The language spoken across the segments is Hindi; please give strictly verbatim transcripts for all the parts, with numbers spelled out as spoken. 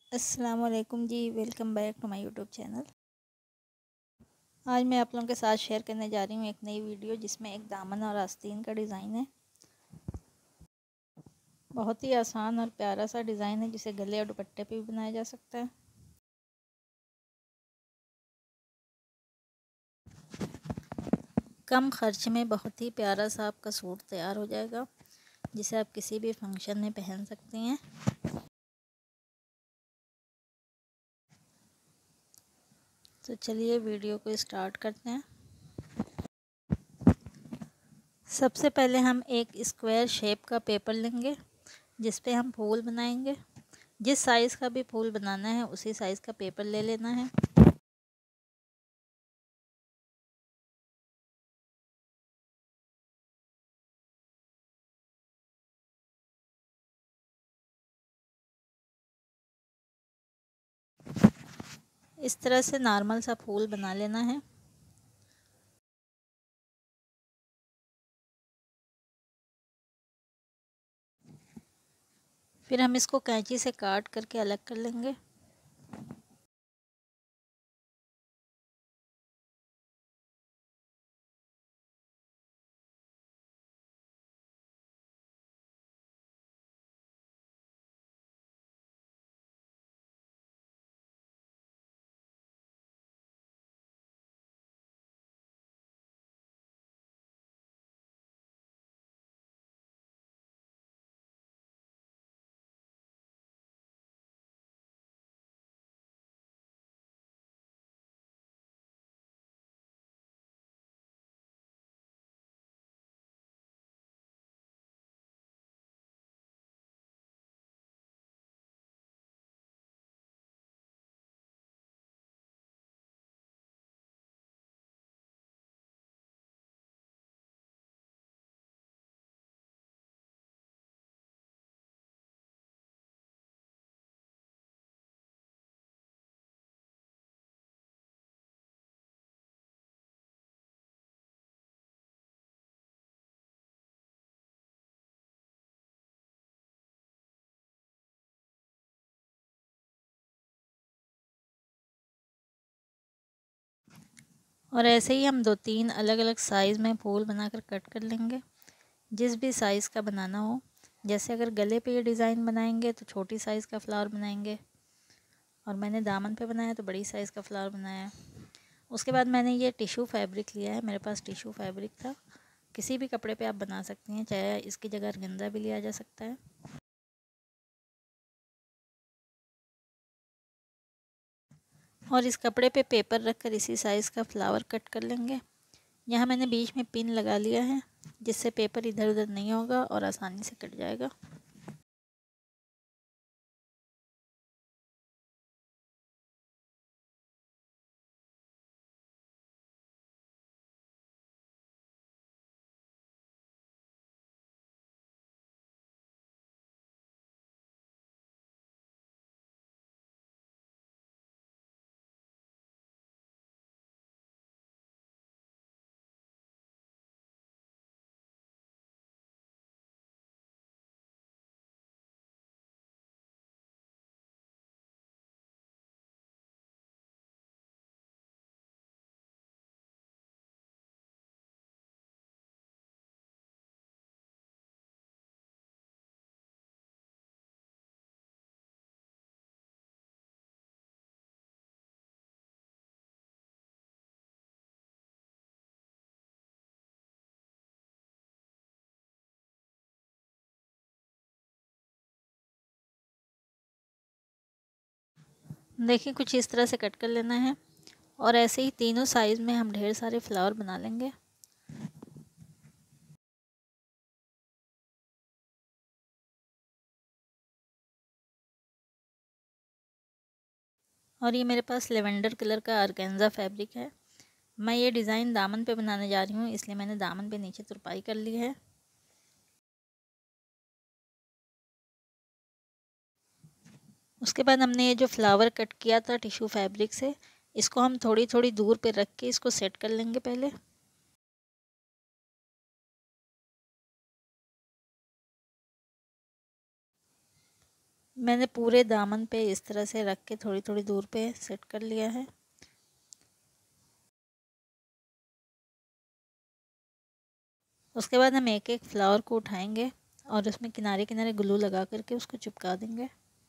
अस्सलाम वालेकुम जी। Welcome back to my YouTube channel. आज मैं आप लोगों के साथ शेयर करने जा रही हूँ एक नई वीडियो जिसमें एक दामन और आस्तीन का डिज़ाइन है। बहुत ही आसान और प्यारा सा डिज़ाइन है जिसे गले और दुपट्टे पे भी बनाया जा सकता है। कम खर्च में बहुत ही प्यारा सा आपका सूट तैयार हो जाएगा जिसे आप किसी भी फंक्शन में पहन सकती हैं। तो चलिए वीडियो को स्टार्ट करते हैं। सबसे पहले हम एक स्क्वायर शेप का पेपर लेंगे जिस पे हम फूल बनाएंगे। जिस साइज़ का भी फूल बनाना है उसी साइज़ का पेपर ले लेना है। इस तरह से नॉर्मल सा फूल बना लेना है। फिर हम इसको कैंची से काट करके अलग कर लेंगे। और ऐसे ही हम दो तीन अलग अलग साइज़ में फूल बनाकर कट कर लेंगे। जिस भी साइज़ का बनाना हो, जैसे अगर गले पे ये डिज़ाइन बनाएंगे तो छोटी साइज़ का फ्लावर बनाएंगे, और मैंने दामन पे बनाया तो बड़ी साइज़ का फ्लावर बनाया। उसके बाद मैंने ये टिश्यू फैब्रिक लिया है, मेरे पास टिश्यू फैब्रिक था। किसी भी कपड़े पे आप बना सकती हैं, चाहे इसकी जगह गेंदा भी लिया जा सकता है। और इस कपड़े पे पेपर रखकर इसी साइज़ का फ्लावर कट कर लेंगे। यहाँ मैंने बीच में पिन लगा लिया है जिससे पेपर इधर उधर नहीं होगा और आसानी से कट जाएगा। देखिए कुछ इस तरह से कट कर लेना है और ऐसे ही तीनों साइज़ में हम ढेर सारे फ्लावर बना लेंगे। और ये मेरे पास लेवेंडर कलर का ऑर्गेन्जा फैब्रिक है। मैं ये डिज़ाइन दामन पे बनाने जा रही हूँ, इसलिए मैंने दामन पे नीचे तुरपाई कर ली है। उसके बाद हमने ये जो फ्लावर कट किया था टिश्यू फैब्रिक से, इसको हम थोड़ी थोड़ी दूर पे रख के इसको सेट कर लेंगे पहले। मैंने पूरे दामन पे इस तरह से रख के थोड़ी थोड़ी दूर पे सेट कर लिया है। उसके बाद हम एक एक फ्लावर को उठाएंगे और उसमें किनारे किनारे ग्लू लगा करके उसको चिपका देंगे।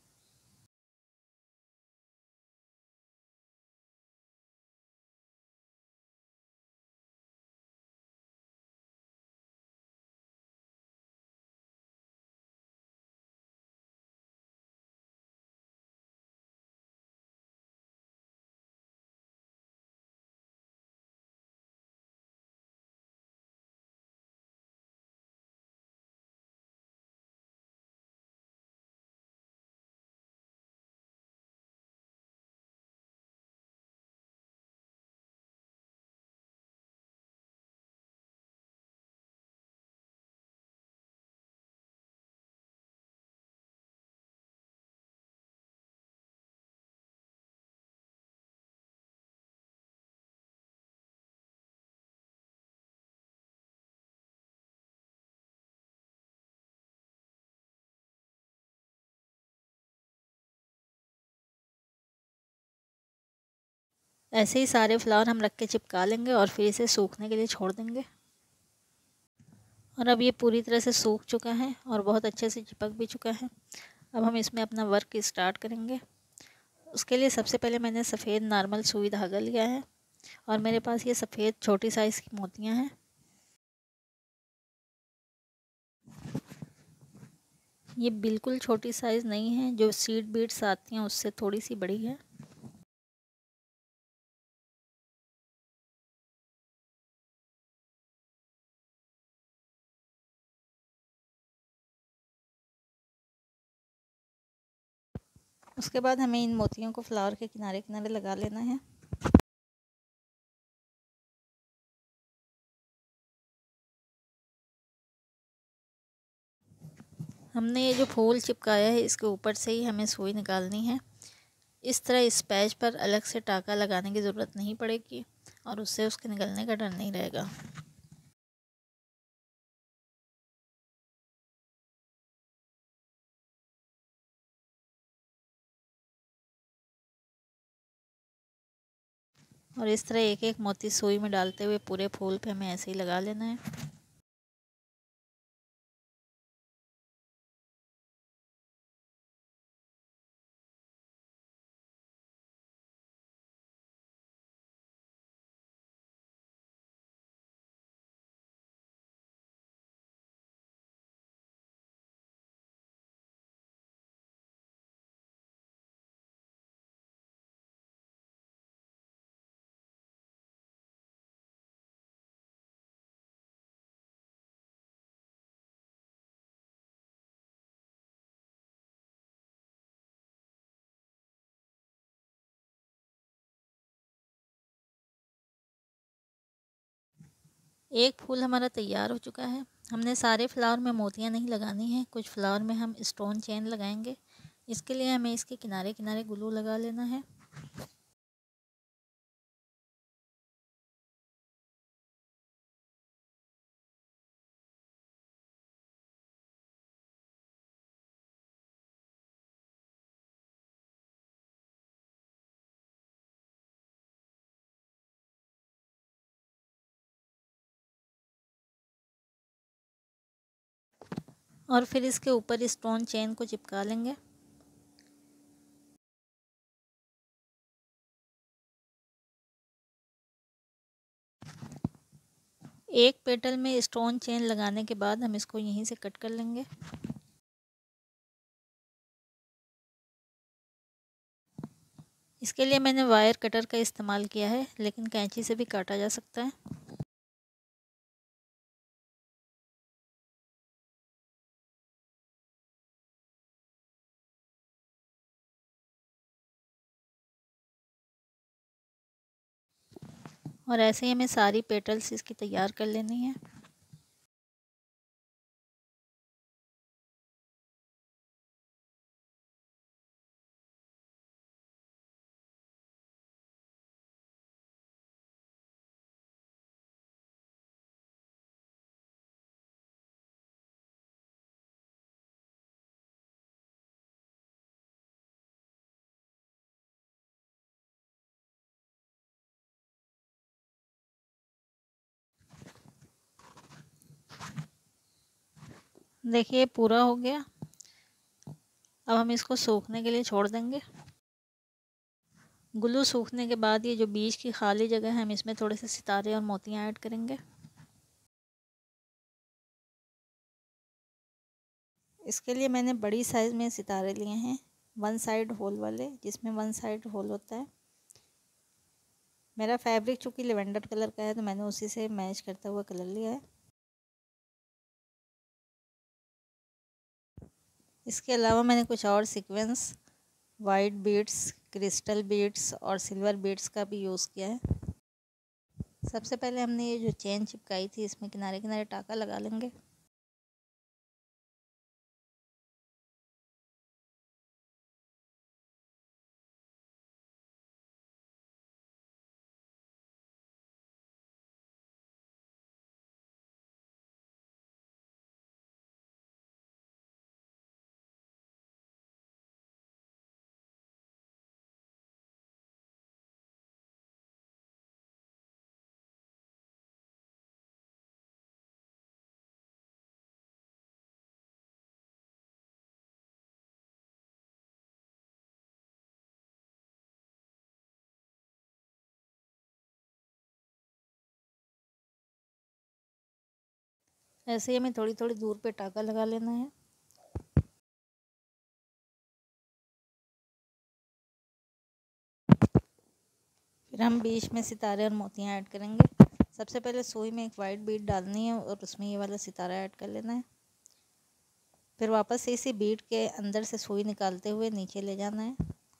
ऐसे ही सारे फ्लावर हम रख के चिपका लेंगे और फिर इसे सूखने के लिए छोड़ देंगे। और अब ये पूरी तरह से सूख चुका है और बहुत अच्छे से चिपक भी चुका है। अब हम इसमें अपना वर्क स्टार्ट करेंगे। उसके लिए सबसे पहले मैंने सफ़ेद नॉर्मल सुई धागा लिया है और मेरे पास ये सफ़ेद छोटी साइज़ की मोतियाँ हैं। ये बिल्कुल छोटी साइज़ नहीं है, जो सीड बीड्स आती हैं उससे थोड़ी सी बड़ी है। उसके बाद हमें इन मोतियों को फ्लावर के किनारे किनारे लगा लेना है। हमने ये जो फूल चिपकाया है इसके ऊपर से ही हमें सुई निकालनी है। इस तरह इस पैच पर अलग से टाँका लगाने की ज़रूरत नहीं पड़ेगी और उससे उसके निकलने का डर नहीं रहेगा। और इस तरह एक एक मोती सुई में डालते हुए पूरे फूल पे हमें ऐसे ही लगा लेना है। एक फूल हमारा तैयार हो चुका है। हमने सारे फ्लावर में मोतियाँ नहीं लगानी हैं, कुछ फ्लावर में हम स्टोन चेन लगाएंगे। इसके लिए हमें इसके किनारे किनारे ग्लू लगा लेना है। और फिर इसके ऊपर स्टोन चेन को चिपका लेंगे। एक पेटल में स्टोन चेन लगाने के बाद हम इसको यहीं से कट कर लेंगे। इसके लिए मैंने वायर कटर का इस्तेमाल किया है, लेकिन कैंची से भी काटा जा सकता है। और ऐसे ही हमें सारी पेटल्स इसकी तैयार कर लेनी है। देखिए पूरा हो गया। अब हम इसको सूखने के लिए छोड़ देंगे। ग्लू सूखने के बाद ये जो बीच की खाली जगह है हम इसमें थोड़े से सितारे और मोतियाँ ऐड करेंगे। इसके लिए मैंने बड़ी साइज़ में सितारे लिए हैं, वन साइड होल वाले, जिसमें वन साइड होल होता है। मेरा फैब्रिक चूँकि लेवेंडर कलर का है तो मैंने उसी से मैच करता हुआ कलर लिया है। इसके अलावा मैंने कुछ और sequence, white beads, crystal beads और सिल्वर बीड्स का भी यूज़ किया है। सबसे पहले हमने ये जो चेन चिपकाई थी इसमें किनारे किनारे टाका लगा लेंगे। ऐसे ही हमें थोड़ी थोड़ी दूर पे टाका लगा लेना है। फिर हम बीच में सितारे और मोतियाँ ऐड करेंगे। सबसे पहले सुई में एक वाइट बीड डालनी है और उसमें ये वाला सितारा ऐड कर लेना है। फिर वापस से इसी बीड के अंदर से सुई निकालते हुए नीचे ले जाना है।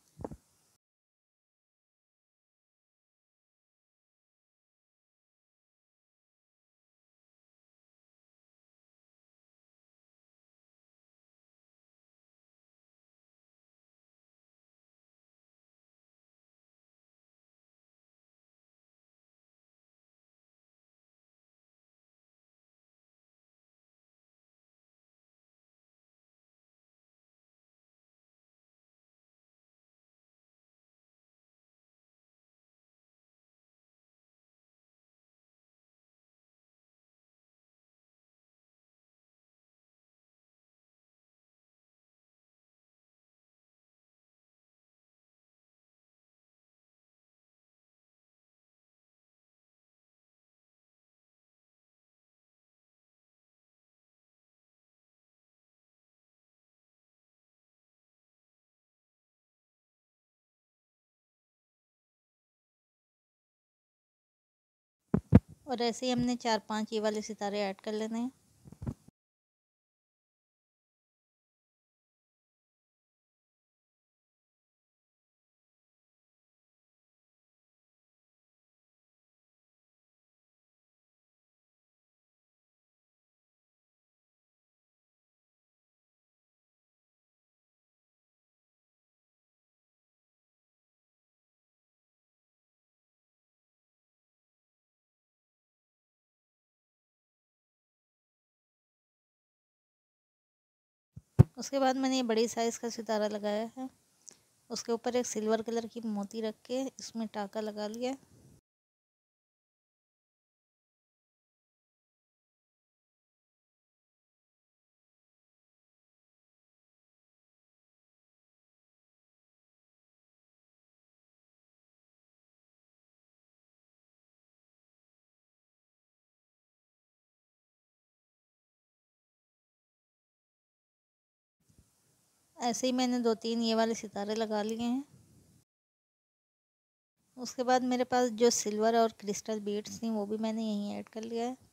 और ऐसे ही हमने चार पांच ये वाले सितारे ऐड कर लेने हैं। उसके बाद मैंने ये बड़ी साइज़ का सितारा लगाया है। उसके ऊपर एक सिल्वर कलर की मोती रख के इसमें टाका लगा लिया। ऐसे ही मैंने दो तीन ये वाले सितारे लगा लिए हैं। उसके बाद मेरे पास जो सिल्वर और क्रिस्टल बीड्स थी वो भी मैंने यहीं ऐड कर लिया है।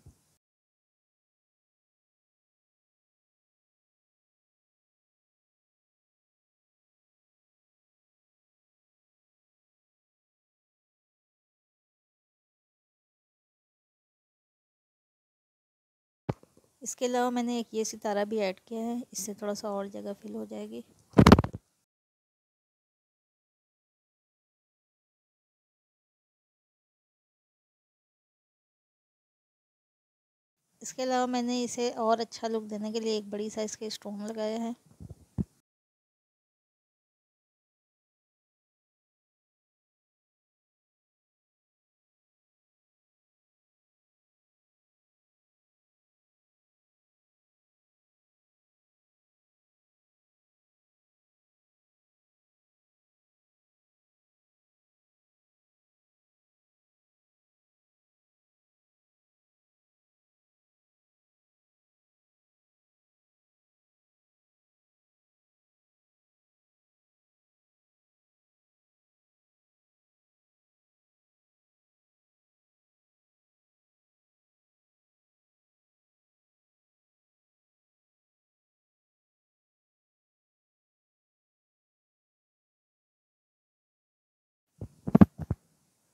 इसके अलावा मैंने एक ये सितारा भी ऐड किया है, इससे थोड़ा सा और जगह फिल हो जाएगी। इसके अलावा मैंने इसे और अच्छा लुक देने के लिए एक बड़ी साइज़ के स्टोन लगाया है।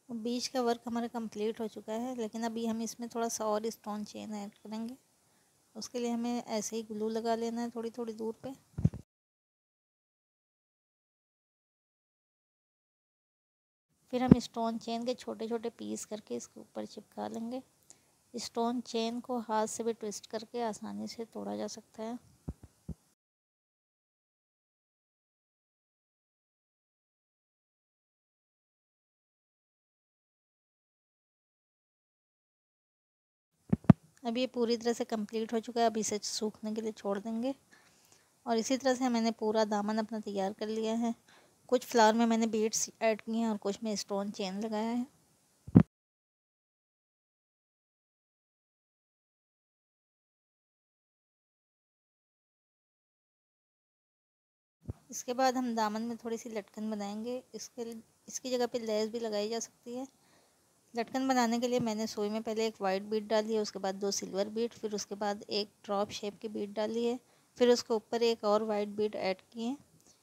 बीच का वर्क हमारा कंप्लीट हो चुका है, लेकिन अभी हम इसमें थोड़ा सा और स्टोन चेन ऐड करेंगे। उसके लिए हमें ऐसे ही ग्लू लगा लेना है थोड़ी थोड़ी दूर पे। फिर हम स्टोन चेन के छोटे छोटे पीस करके इसके ऊपर चिपका लेंगे। स्टोन चेन को हाथ से भी ट्विस्ट करके आसानी से तोड़ा जा सकता है। अब ये पूरी तरह से कंप्लीट हो चुका है। अब इसे सूखने के लिए छोड़ देंगे। और इसी तरह से मैंने पूरा दामन अपना तैयार कर लिया है। कुछ फ्लावर में मैंने बीड्स ऐड किए हैं और कुछ में स्टोन चेन लगाया है। इसके बाद हम दामन में थोड़ी सी लटकन बनाएंगे। इसके इसकी जगह पे लेस भी लगाई जा सकती है। लटकन बनाने के लिए मैंने सुई में पहले एक वाइट बीड डाली है, उसके बाद दो सिल्वर बीड, फिर उसके बाद एक ड्रॉप शेप की बीड डाली है, फिर उसके ऊपर एक और वाइट बीड ऐड किए।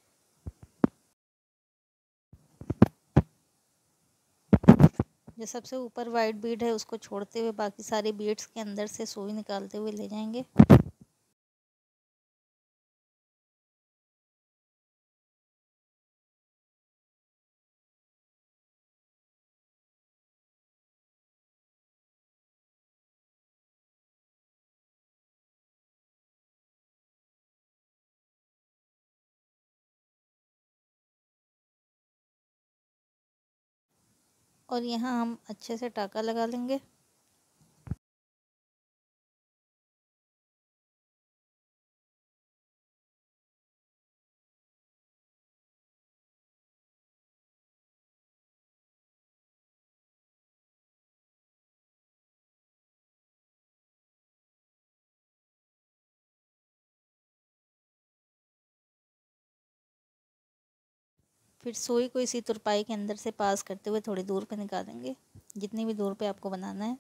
जो सबसे ऊपर वाइट बीड है उसको छोड़ते हुए बाकी सारी बीड्स के अंदर से सुई निकालते हुए ले जाएंगे। और यहाँ हम अच्छे से टाका लगा लेंगे। फिर सुई को इसी तुरपाई के अंदर से पास करते हुए थोड़ी दूर पे निकालेंगे, जितनी भी दूर पे आपको बनाना है।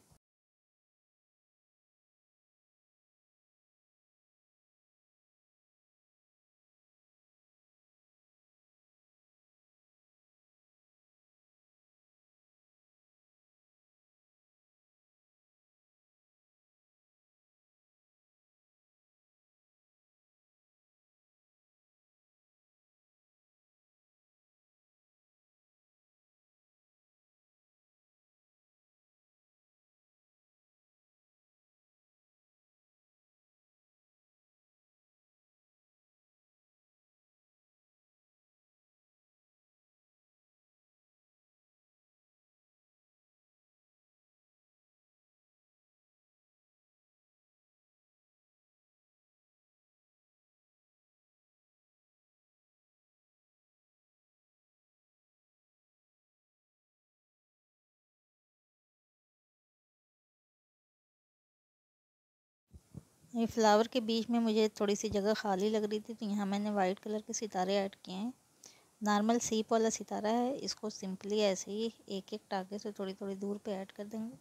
ये फ्लावर के बीच में मुझे थोड़ी सी जगह खाली लग रही थी, तो यहाँ मैंने वाइट कलर के सितारे ऐड किए हैं। नॉर्मल सीप वाला सितारा है, इसको सिंपली ऐसे ही एक एक टाके से थोड़ी थोड़ी दूर पे ऐड कर देंगे।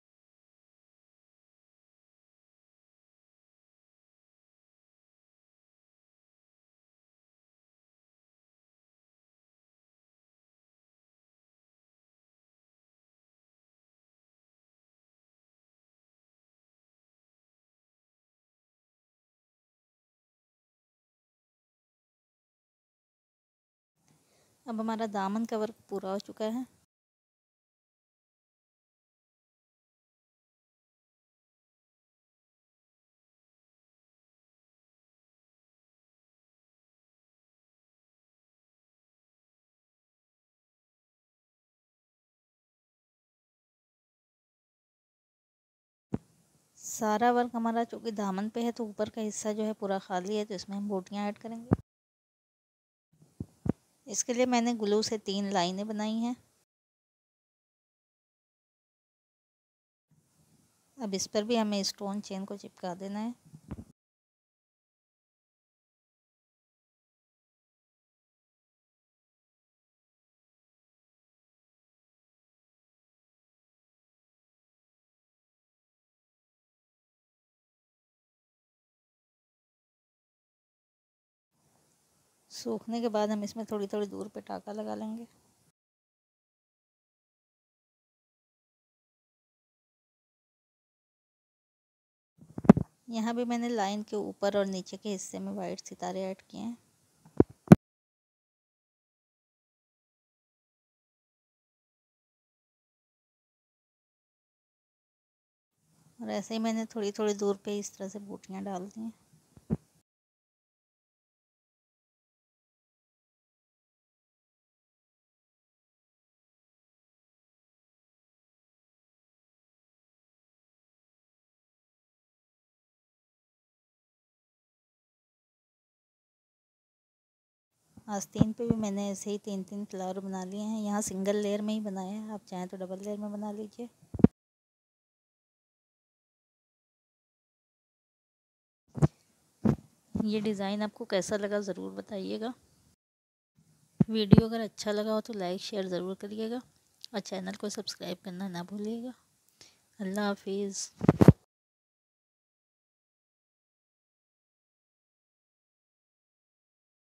अब हमारा दामन का वर्क पूरा हो चुका है। सारा वर्क हमारा चूँकि दामन पे है तो ऊपर का हिस्सा जो है पूरा खाली है, तो इसमें हम बूटियाँ ऐड करेंगे। इसके लिए मैंने ग्लू से तीन लाइनें बनाई हैं। अब इस पर भी हमें स्टोन चेन को चिपका देना है। सूखने के बाद हम इसमें थोड़ी थोड़ी दूर पे टाका लगा लेंगे। यहाँ भी मैंने लाइन के ऊपर और नीचे के हिस्से में वाइट सितारे ऐड किए हैं। और ऐसे ही मैंने थोड़ी थोड़ी दूर पे इस तरह से बूटियाँ डाल दी हैं। आस्तीन पे भी मैंने ऐसे ही तीन तीन फ्लावर बना लिए हैं। यहाँ सिंगल लेयर में ही बनाए हैं, आप चाहें तो डबल लेयर में बना लीजिए। ये डिज़ाइन आपको कैसा लगा ज़रूर बताइएगा। वीडियो अगर अच्छा लगा हो तो लाइक शेयर ज़रूर करिएगा और चैनल को सब्सक्राइब करना ना भूलिएगा। अल्लाह हाफिज़।